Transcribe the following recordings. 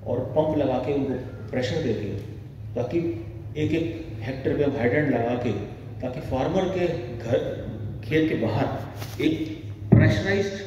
और पंप लगा के उनको प्रेशर देके, ताकि एक एक हेक्टेयर पे हम हाइड्रेंट लगा के, ताकि फार्मर के घर खेत के बाहर एक प्रेशराइज्ड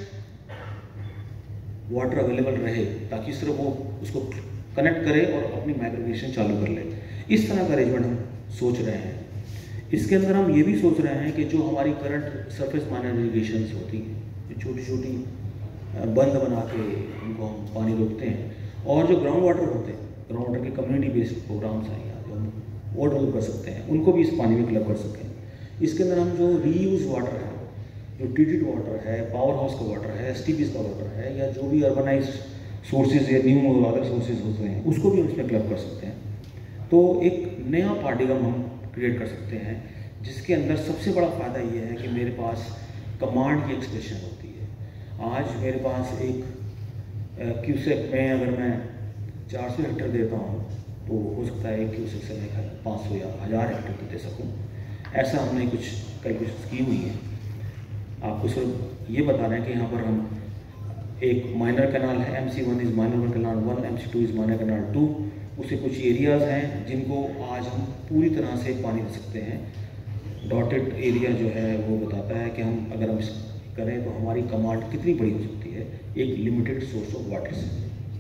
वाटर अवेलेबल रहे, ताकि सिर्फ वो उसको कनेक्ट करे और अपनी माइक्रो इरिगेशन चालू कर ले। इस तरह का अरेंजमेंट हम सोच रहे हैं। इसके अंदर हम ये भी सोच रहे हैं कि जो हमारी करंट सरफेस माइनर इरिगेशंस होती हैं, जो छोटी छोटी बंद बना के उनको हम पानी रोकते हैं, और जो ग्राउंड वाटर होते हैं, ग्राउंड वाटर के कम्युनिटी बेस्ड प्रोग्राम्स हैं या जो हम वो डेवलप कर सकते हैं, उनको भी इस पानी में क्लब कर सकें। इसके अंदर हम जो रीयूज वाटर है, जो ट्रीटेड वाटर है, पावर हाउस का वाटर है, एसटीपीज का वाटर है, या जो भी अर्बनाइज्ड सोर्सेज या न्यू अदर सोर्सेज होते हैं, उसको भी हम इसमें क्लब कर सकते हैं। तो एक नया पार्टिगम हम क्रिएट कर सकते हैं, जिसके अंदर सबसे बड़ा फ़ायदा ये है कि मेरे पास कमांड की एक्सप्रेशन होती है। आज मेरे पास एक क्यूसेक में अगर मैं 400 हेक्टेयर देता हूँ, तो हो सकता है एक क्यूसेक से मैं 500 या 1000 हेक्टेयर दे सकूँ। ऐसा हमने कुछ कैलकुलेशन की हुई है। आपको सिर्फ ये बता रहे हैं कि यहाँ पर हम एक माइनर कैनाल है, MC1 is minor canal 1, MC2 is minor canal 2, उसे कुछ एरियाज़ हैं जिनको आज हम पूरी तरह से पानी दे सकते हैं। डॉटेड एरिया जो है वो बताता है कि हम अगर हम करें तो हमारी कमांड कितनी बड़ी हो सकती है एक लिमिटेड सोर्स ऑफ वाटर से।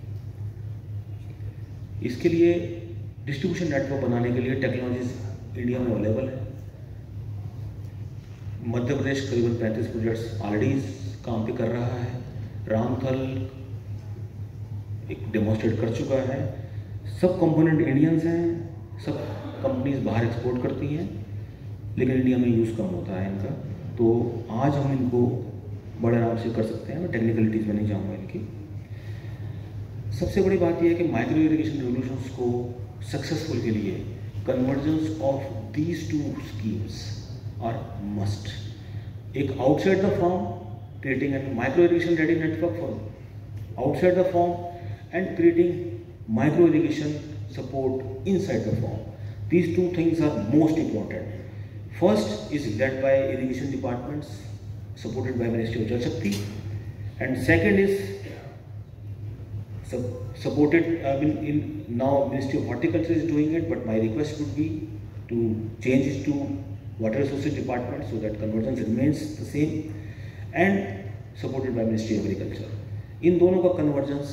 इसके लिए डिस्ट्रीब्यूशन नेटवर्क बनाने के लिए टेक्नोलॉजीज इंडिया में अवेलेबल है। मध्य प्रदेश करीबन 35 प्रोजेक्ट्स ऑलरेडी काम पे कर रहा है। रामथल एक डेमोन्स्ट्रेट कर चुका है। सब कंपोनेंट इंडियंस हैं, सब कंपनीज बाहर एक्सपोर्ट करती हैं, लेकिन इंडिया में यूज़ कम होता है इनका। तो आज हम इनको बड़े आराम से कर सकते हैं। मैं टेक्निकलिटीज़ में नहीं जाऊँगा इनकी। सबसे बड़ी बात यह है कि माइक्रो इरिगेशन रेवोल्यूशंस को सक्सेसफुल के लिए convergence of these two schemes are must. एक outside the form creating a micro irrigation ready network for outside the farm, and creating micro irrigation support inside the farm. These two things are most important. First is led by irrigation departments supported by Ministry of Jal Shakti, and second is supported in now Ministry of Horticulture is doing it, but my request would be to change it to Water Resources Department so that convergence remains the same, and supported by Ministry of Agriculture. इन दोनों का convergence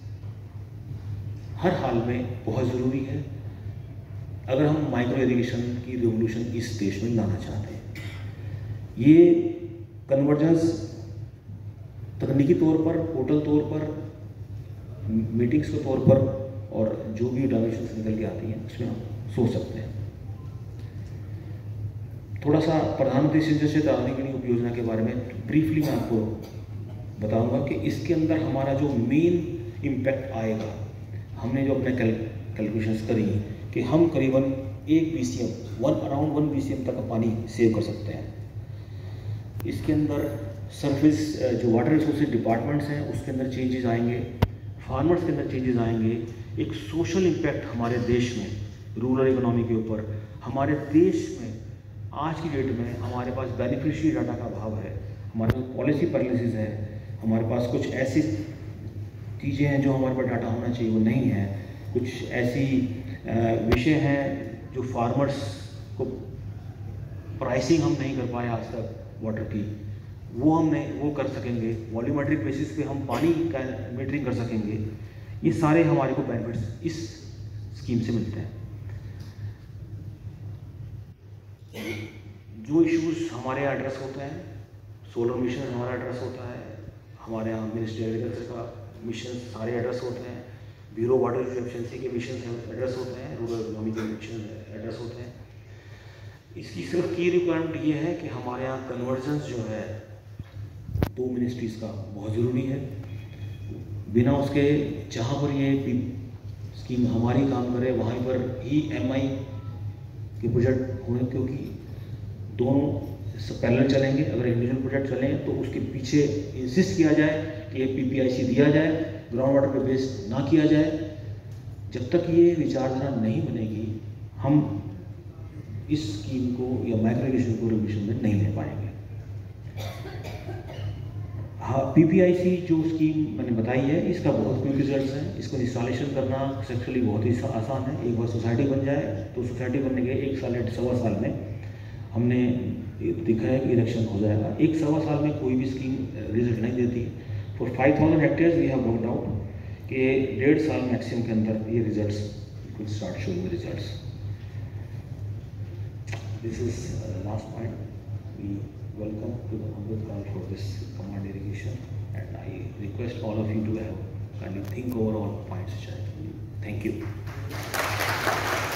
हर हाल में बहुत ज़रूरी है अगर हम micro irrigation की रिवोल्यूशन इस देश में लाना चाहते हैं। ये कन्वर्जेंस तकनीकी तौर पर, पोर्टल तौर पर, मीटिंग्स के तौर पर, और जो भी डायमेंशंस निकल के आती हैं उसमें हम सोच सकते हैं। थोड़ा सा प्रधानमंत्री सिंचाई आधुनिकीकरण उपयोजना के बारे में ब्रीफली मैं आपको बताऊंगा कि इसके अंदर हमारा जो मेन इम्पैक्ट आएगा, हमने जो अपने कैलकुलेशंस करी कि हम करीबन 1 BCM अराउंड 1 BCM तक पानी सेव कर सकते हैं। इसके अंदर सरफेस जो वाटर रिसोर्सेज डिपार्टमेंट्स हैं उसके अंदर चेंजेस आएंगे, फार्मर्स के अंदर चेंजेस आएंगे, एक सोशल इम्पैक्ट हमारे देश में रूरल इकोनॉमी के ऊपर। हमारे देश में आज की डेट में हमारे पास बेनिफिशियरी डाटा का अभाव है, हमारे पास पॉलिसी पैरालिसिस है, हमारे पास कुछ ऐसी चीज़ें हैं जो हमारे पास डाटा होना चाहिए वो नहीं है, कुछ ऐसी विषय हैं जो फार्मर्स को प्राइसिंग हम नहीं कर पाए आज तक वाटर की, वो कर सकेंगे। वॉल्यूमेट्रिक बेसिस पे हम पानी का मीटरिंग कर सकेंगे। ये सारे हमारे को बेनिफिट्स इस स्कीम से मिलते हैं। जो इश्यूज हमारे यहाँ एड्रेस होते हैं, सोलर मिशन हमारा एड्रेस होता है, हमारे यहाँ मिनिस्ट्री एग्रीकल्चर का मिशन सारे एड्रेस होते हैं, ब्यूरो वाटर एफिशिएंसी के मिशन एड्रेस होते हैं, रूरल इकोनॉमी के मिशन एड्रेस होते हैं। इसकी सिर्फ की रिक्वायरमेंट ये है कि हमारे यहाँ कन्वर्जेंस जो है 2 मिनिस्ट्रीज़ का बहुत ज़रूरी है। बिना उसके जहाँ पर ये स्कीम हमारी काम करे वहाँ पर ही MI के प्रोजेक्ट होंगे, क्योंकि दोनों पैरेलल चलेंगे। अगर इंडिविजुअल प्रोजेक्ट चलें तो उसके पीछे इंसिस्ट किया जाए कि ये PPIC दिया जाए, ग्राउंड वाटर पे बेस्ड ना किया जाए। जब तक ये विचारधारा नहीं बनेगी हम इस स्कीम को या माइक्रो इरिगेशन को रिवोल्यूशन में नहीं ले पाएंगे। हाँ, PPIC जो स्कीम मैंने बताई है, इसका बहुत क्विक रिजल्ट्स हैं। इसको इंस्टॉलेशन करना कंसेप्चुअली बहुत ही आसान है। एक बार सोसाइटी बन जाए तो सोसाइटी बनने के 1 साल 1.25 साल में हमने देखा है कि इलेक्शन हो जाएगा। 1.25 साल में कोई भी स्कीम रिजल्ट नहीं देती। For 5000 hectares we have worked out कि 1.5 साल मैक्सिमम के अंदर ये results will start showing results. This is last point. We welcome to the Amrit Kaal for this command irrigation, and I request all of you to have kindly think over all points which I have. Thank you.